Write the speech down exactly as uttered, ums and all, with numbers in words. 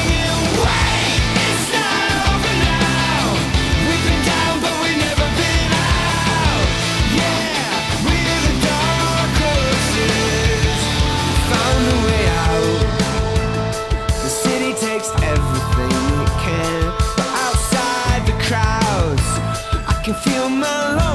singing, wait, it's not over now. We've been down, but we've never been out. Yeah, we're the dark horses, found a way out. The city takes everything it can, but outside the crowds, I can feel my loneliness.